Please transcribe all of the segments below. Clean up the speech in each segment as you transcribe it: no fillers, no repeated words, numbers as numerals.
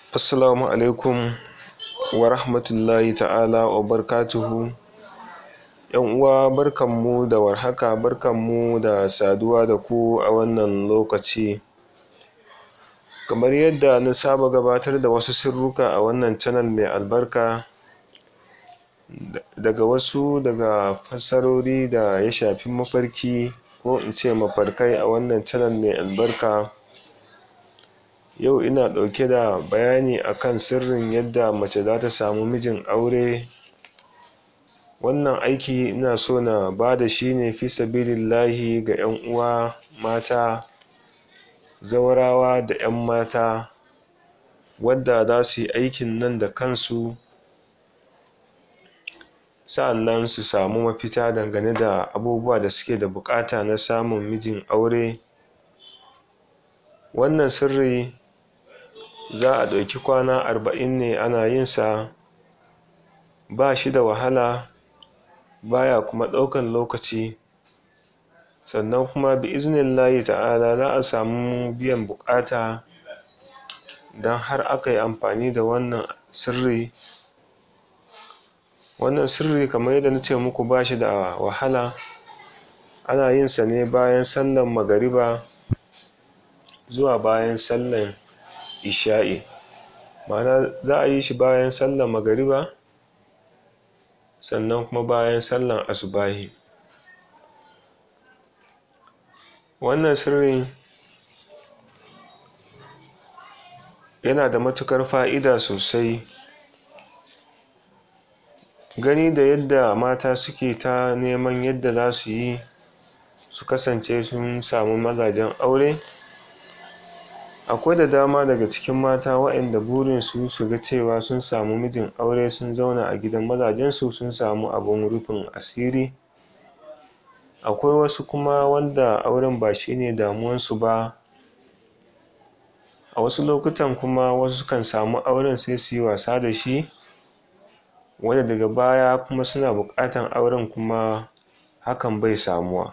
Assalamu alaikum wa rahmatullahi ta'ala wa barakatuhu. ‘Yan uwa, barkanmu da warhaka, barkanmu da saduwa da ku a wannan lokaci. Kamar yadda na saba gabatar da wasu sirruka a wannan channel mai albarka, daga fassarori da ya shafi mafarki ko in ce mafarkai a wannan channel mai albarka. Yau ina ɗauke da bayani akan sirrin yadda mace za ta samu mijin aure. Wannan aiki ina so na ba da shi ne fi sabilillahi ga 'yan uwa mata, zawarawa da 'yan mata, wadda za su yi aikin nan da kansu, sa'annan su samu mafita dangane da abubuwa da suke da buƙata na samun mijin aure. Wannan sirri za a ɗauki kwana 40 ne ana yin sa, ba shi da wahala, baya kuma ɗaukan lokaci, sannan kuma bi iznillahi ta'ala za a samu biyan buƙata idan har aka yi amfani da wannan sirri. Wannan sirri kamar yadda na ce muku ba shi da wahala. Ana yin sa ne bayan sallan magariba zuwa bayan sallan isha'i, ma'ana za a yi shi bayan sallan magariba sannan kuma bayan sallan asubahi. Wannan sirrin yana da matuƙar fa'ida sosai. Gani da yadda mata suke ta neman yadda za su yi su kasance sun samu mazajen aure, akwai da dama daga cikin mata waɗanda burinsu su ga cewa sun samu mijin aure, sun zauna a gidan mazajensu, sun samu abin rufin asiri. Akwai wasu kuma wanda auren ba shi ne damuwansu ba. A wasu lokutan kuma wasu kan samu auren sai su yi wasa da shi, wanda daga baya kuma suna buƙatan auren kuma hakan bai samuwa.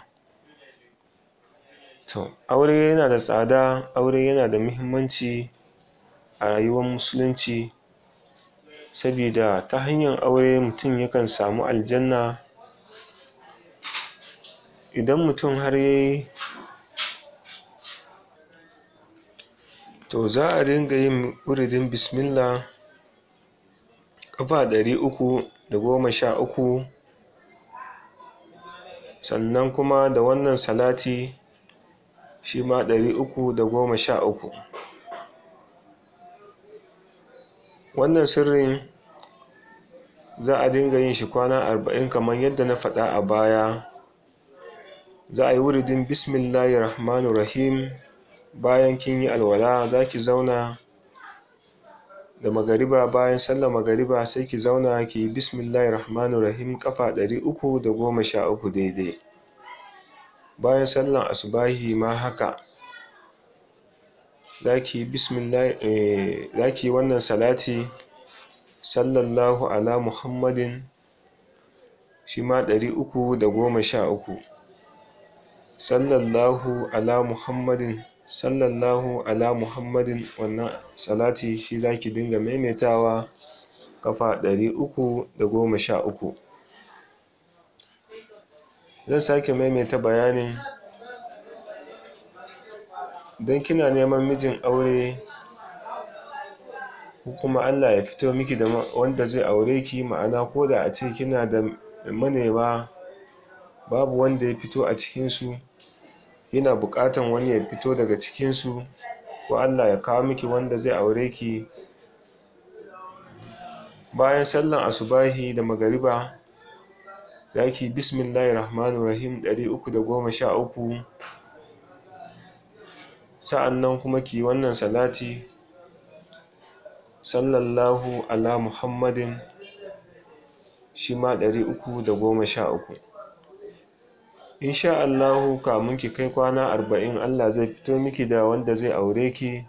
To, aure yana da tsada, aure yana da muhimmanci a rayuwar musulunci, sabida ta hanyar aure mutum yakan samu aljanna. Idan mutum har ya yi, to za a dinga yin wuridin bismillah ƙafa 313, sannan kuma da wannan salati shi ma 313. Wannan sirrin za a dinga yin shi kwana 40 kamar yadda na faɗa a baya. Za a yi wuridin bismillahir rahmanir rahim. Bayan kin yi alwala za ki zauna da magariba, bayan sallar magariba sai ki zauna ki yi bismillahir rahmanir rahim ƙafa 313 daidai. Bayan sallar asubahi ma haka, za ki yi wannan salati sallallahu ala muhammadin shi ma 313. Sallallahu ala muhammadin, sallallahu ala muhammadin, wannan salati shi za ki dinga maimaitawa ƙafa 313. Zan sake maimaita bayanin. Idan kina neman mijin aure ko kuma Allah ya fito miki da wanda zai aure ki, ma'ana ko da a ce kina da manema babu wanda ya fito a cikinsu, kina buƙatan wani ya fito daga cikinsu, ko Allah ya kawo miki wanda zai aure ki, bayan sallar asubahi da magariba za ki yi bismillahir rahmanir rahim 313, sa'annan kuma ki yi wannan salati sallallahu ala muhammadin shi ma 313. Insha Allahu kamun ki kai kwana 40 Allah zai fito miki da wanda zai aure ki.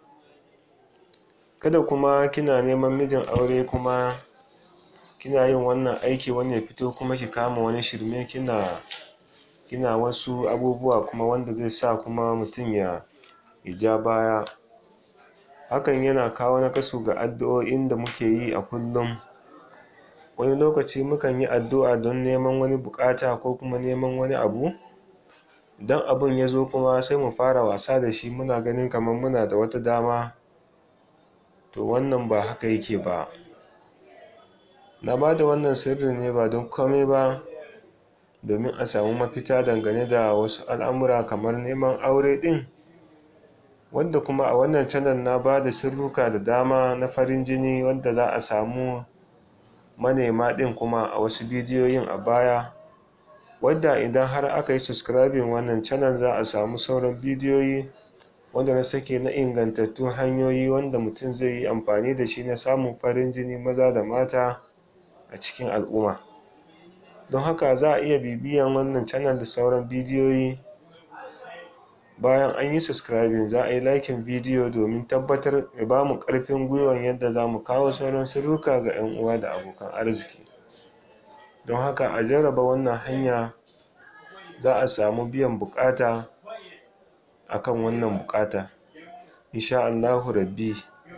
Kada kuma kina neman mijin aure kuma kina yin wannan aiki wani ya fito kuma ki kama wani shirme, kina wasu abubuwa kuma wanda zai sa kuma mutum ya ja baya. hakan yana kawo nakasu ga addu'o'in da muke yi a kullum. Wani lokaci mukan yi addu'a don neman wani buƙata ko kuma neman wani abu, idan abun ya zo kuma sai mu fara wasa da shi muna ganin kamar muna da wata dama, to wannan ba haka yake ba. Na ba da wannan sirri ne ba don komai ba, domin a samu mafita dangane da wasu al'amura kamar neman aure ɗin, wanda kuma a wannan channel na ba da sirruka da dama na farin jini wanda za a samu manema ɗin kuma a wasu bidiyoyin a baya, wadda idan har aka yi subscribing wannan channel za a samu sauran bidiyoyi wanda na sake na ingantattun hanyoyi wanda mutum zai yi amfani da shi na samun farin jini maza da mata a cikin al'umma. Don haka za a iya bibiyan wannan channel da sauran bidiyoyi. Bayan an yi subscribing za a yi liking bidiyo domin tabbatar ya ba mu ƙarfin gwiwan yadda za mu kawo sauran sirruka ga 'yan uwa da abokan arziki. Don haka a jarraba wannan hanya, za a samu biyan buƙata akan wannan buƙata insha Allahu Rabbi.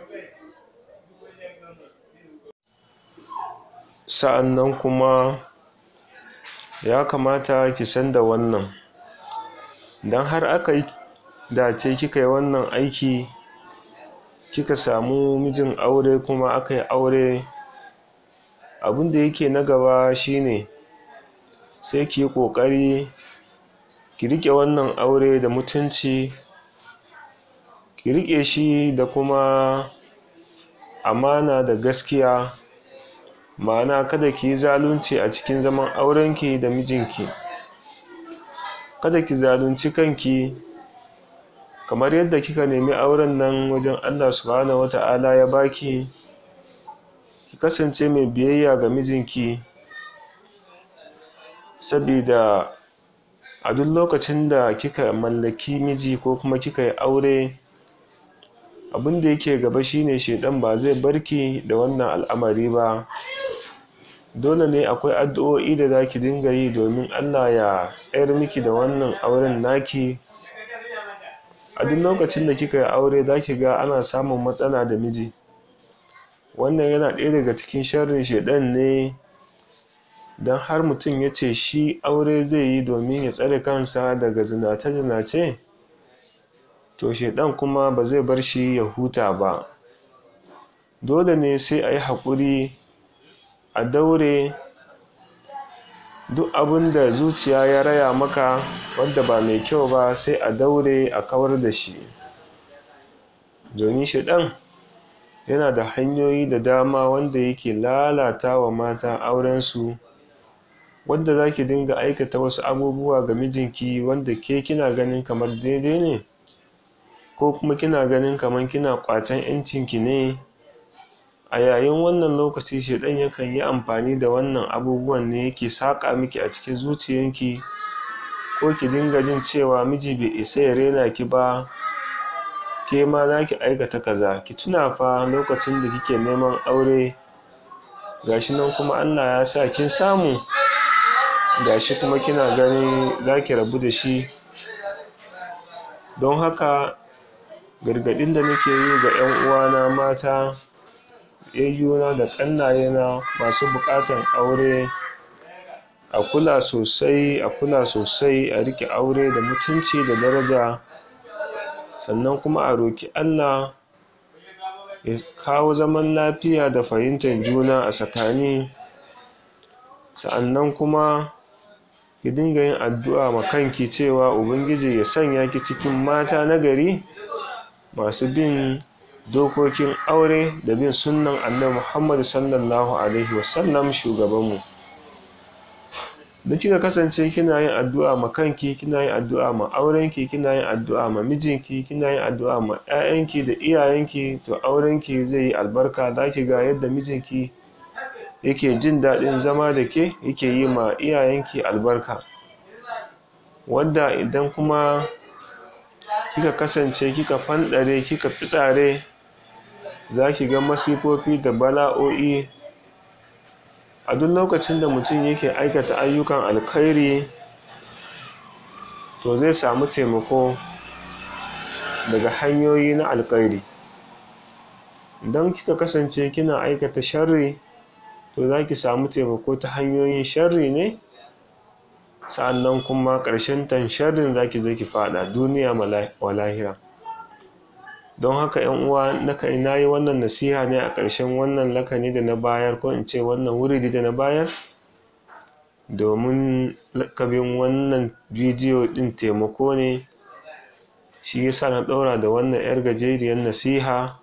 Sa'annan kuma ya kamata ki san da wannan, idan har aka yi dace kika yi wannan aiki kika samu mijin aure kuma aka yi aure, abin da yake na gaba shine sai ki yi ƙoƙari ki riƙe wannan aure da mutunci, ki riƙe shi da kuma amana da gaskiya. Ma'ana kada ki yi zalunci a cikin zaman aurenki da mijinki, kada ki zalunci kanki. Kamar yadda kika nemi auren nan wajen Allah subhanahu wata'ala ya baki, ki kasance mai biyayya ga mijinki, sabida a duk lokacin da kika mallaki miji ko kuma kika yi aure, abin da yake gaba shine shaiɗan ba zai barki da wannan al'amari ba. Dole ne akwai addu'o'i da za ki dinga yi domin Allah ya tsayar miki da wannan auren naki. A duk lokacin da kika yi aure za ki ga ana samun matsala da miji. Wannan yana ɗaya daga cikin sharrin shaiɗan ne. Don har mutum ya ce shi aure zai yi domin ya tsare kansa daga zinace-zinace, to shaiɗan kuma ba zai bar shi ya huta ba. Dole ne sai a yi haƙuri, a daure. Duk abin da zuciya ya raya maka wanda ba mai kyau ba sai a daure a kawar da shi, domin shaiɗan yana da hanyoyi da dama wanda yake lalata wa mata aurensu, wanda za ki dinga aikata wasu abubuwa ga mijinki wanda ke kina ganin kamar daidai ne, ko kuma kina ganin kamar kina ƙwacen 'yancinki ne. A yayin wannan lokaci shaiɗan yakan yi amfani da wannan abubuwan ne yake saƙa miki a cikin zuciyanki, ko ki dinga jin cewa miji bai isa ya raina ki ba, ke ma za ki aikata kaza. Ki tuna fa lokacin da kike neman aure, gashi nan kuma Allah ya sa kin samu, gashi kuma kina gani za ki rabu da shi. Don haka gargaɗin da nake yi ga 'yan uwana mata, yayyuna da ƙannayena masu buƙatan aure, a kula sosai, a kula sosai, a riƙe aure da mutunci da daraja. Sannan kuma a roƙi Allah ya kawo zaman lafiya da fahimtar juna a tsakani. Sa'annan kuma ki dinga yin addu'a ma kanki cewa Ubangiji ya sanya ki cikin mata nagari masu bin dokokin aure da bin sunnan Annabi Muhammad sallallahu alaihi wasallam, shugabanmu. Da kika kasance kina yin addu'a ma kanki, kina yin addu'a ma aurenki, kina yin addu'a ma mijinki, kina yin addu'a ma 'ya'yanki da iyayenki, to aurenki zai yi albarka. Za ki ga yadda mijinki yake jin daɗin zama da ke, yake yi ma iyayenki albarka. Wanda idan kuma kika kasance kika fanɗare, kika fitsare, za ki ga masifofi da bala'o'i. A duk lokacin da mutum yake aikata ayyukan alkhairi, to zai samu taimako daga hanyoyi na alkhairi. idan kika kasance kina aikata sharri to za ki samu taimako ta hanyoyin sharri ne, sa'annan kuma ƙarshen tan sharrin za ki zo ki faɗa duniya wa lahira. Don haka 'yan uwa, na yi wannan nasiha ne a ƙarshen wannan lakani da na bayar, ko in ce wannan wuridi da na bayar, domin lakabin wannan bidiyo ɗin taimako ne, shi yasa na ɗaura da wannan 'yar gajeriyar nasiha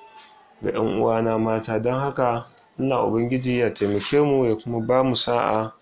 ga 'yan uwana mata. Don haka Allah Ubangiji ya taimake mu ya kuma ba mu sa'a